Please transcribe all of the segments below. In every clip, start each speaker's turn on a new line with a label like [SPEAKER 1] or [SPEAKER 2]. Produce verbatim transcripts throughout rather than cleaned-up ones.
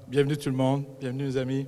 [SPEAKER 1] Bienvenue tout le monde, bienvenue mes amis.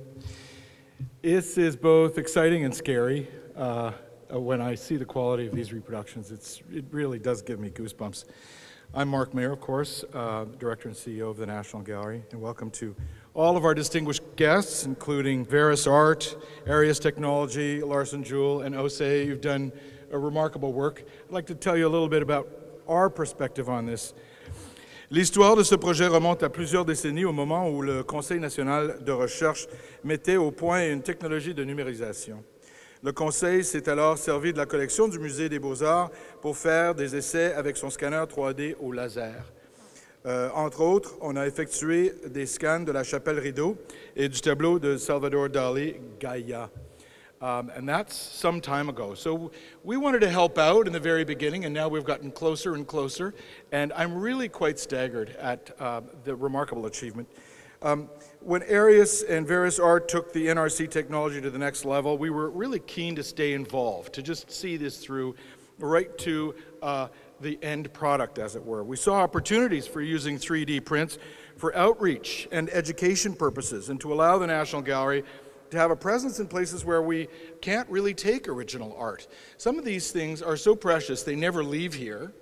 [SPEAKER 1] This is both exciting and scary uh, when I see the quality of these reproductions. It's, it really does give me goosebumps. I'm Mark Mayer, of course, uh, Director and C E O of the National Gallery, and welcome to all of our distinguished guests, including Veris Art, Arias Technology, Larsen Jewell, and O S E. You've done a remarkable work. I'd like to tell you a little bit about our perspective on this. L'histoire de ce projet remonte à plusieurs décennies au moment où le Conseil national de recherche mettait au point une technologie de numérisation. Le Conseil s'est alors servi de la collection du Musée des Beaux-Arts pour faire des essais avec son scanner trois D au laser. Euh, entre autres, on a effectué des scans de la chapelle Rideau et du tableau de Salvador Dali, Gaia. Um, and that's some time ago. So we wanted to help out in the very beginning, and now we've gotten closer and closer, and I'm really quite staggered at uh, the remarkable achievement. Um, when Arias and Veris Art took the N R C technology to the next level, we were really keen to stay involved, to just see this through right to uh, the end product, as it were. We saw opportunities for using three D prints for outreach and education purposes, and to allow the National Gallery to have a presence in places where we can't really take original art. Some of these things are so precious, they never leave here.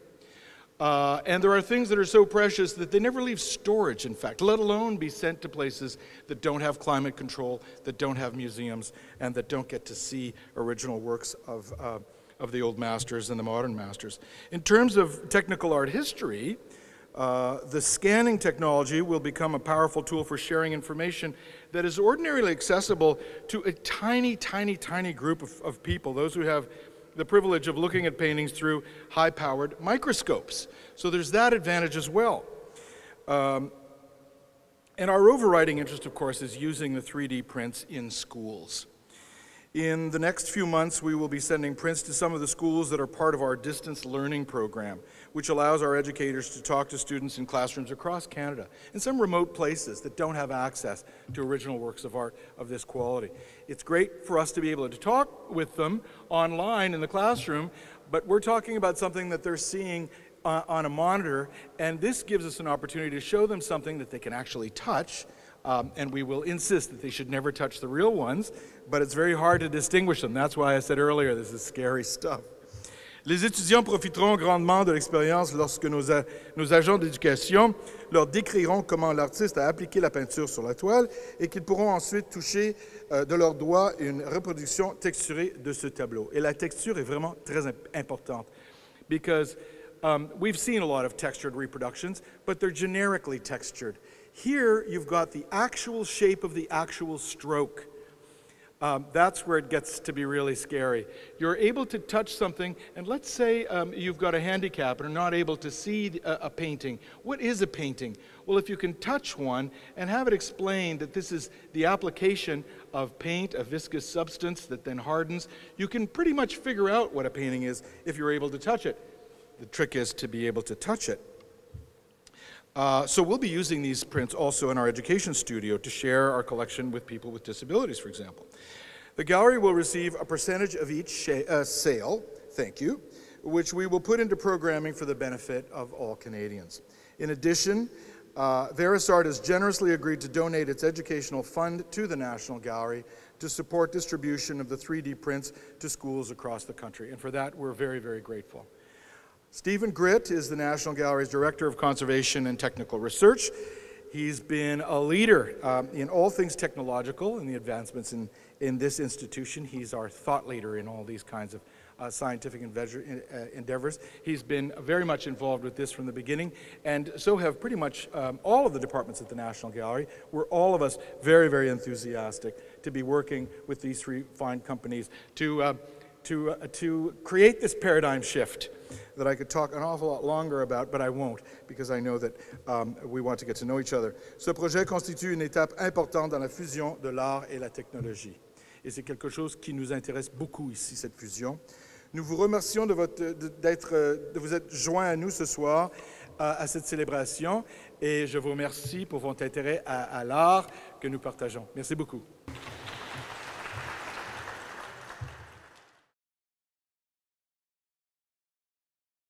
[SPEAKER 1] Uh, and there are things that are so precious that they never leave storage, in fact, let alone be sent to places that don't have climate control, that don't have museums, and that don't get to see original works of, uh, of the old masters and the modern masters. In terms of technical art history, Uh, the scanning technology will become a powerful tool for sharing information that is ordinarily accessible to a tiny, tiny, tiny group of, of people, those who have the privilege of looking at paintings through high-powered microscopes. So there's that advantage as well. Um, and our overriding interest, of course, is using the three D prints in schools. In the next few months, we will be sending prints to some of the schools that are part of our distance learning program, which allows our educators to talk to students in classrooms across Canada, in some remote places that don't have access to original works of art of this quality. It's great for us to be able to talk with them online in the classroom, but we're talking about something that they're seeing uh, on a monitor, and this gives us an opportunity to show them something that they can actually touch. Um, and we will insist that they should never touch the real ones, but it's very hard to distinguish them. That's why I said earlier, this is scary stuff. Les étudiants profiteront grandement de l'expérience lorsque nos, a, nos agents d'éducation leur décriront comment l'artiste a appliqué la peinture sur la toile et qu'ils pourront ensuite toucher euh, de leurs doigts une reproduction texturée de ce tableau. Et la texture est vraiment très imp importante because um, we've seen a lot of textured reproductions, but they're generically textured. Here, you've got the actual shape of the actual stroke. Um, that's where it gets to be really scary. You're able to touch something, and let's say um, you've got a handicap and are not able to see a, a painting. What is a painting? Well, if you can touch one and have it explained that this is the application of paint, a viscous substance that then hardens, you can pretty much figure out what a painting is if you're able to touch it. The trick is to be able to touch it. Uh, so we'll be using these prints also in our education studio to share our collection with people with disabilities, for example. The gallery will receive a percentage of each uh, sale, thank you, which we will put into programming for the benefit of all Canadians. In addition, uh, Veris Art has generously agreed to donate its educational fund to the National Gallery to support distribution of the three D prints to schools across the country. And for that, we're very, very grateful. Stephen Gritt is the National Gallery's Director of Conservation and Technical Research. He's been a leader um, in all things technological and the advancements in, in this institution. He's our thought leader in all these kinds of uh, scientific endeavors. He's been very much involved with this from the beginning, and so have pretty much um, all of the departments at the National Gallery. We're all of us very, very enthusiastic to be working with these three fine companies to, uh, to, uh, to create this paradigm shift that I could talk an awful lot longer about, but I won't, because I know that um, we want to get to know each other. Ce projet constitue une étape importante dans la fusion de l'art et la technologie. Et c'est quelque chose qui nous intéresse beaucoup ici, cette fusion. Nous vous remercions de, votre, de, d'être, de vous être joints à nous ce soir à, à cette célébration, et je vous remercie pour votre intérêt à, à l'art que nous partageons. Merci beaucoup.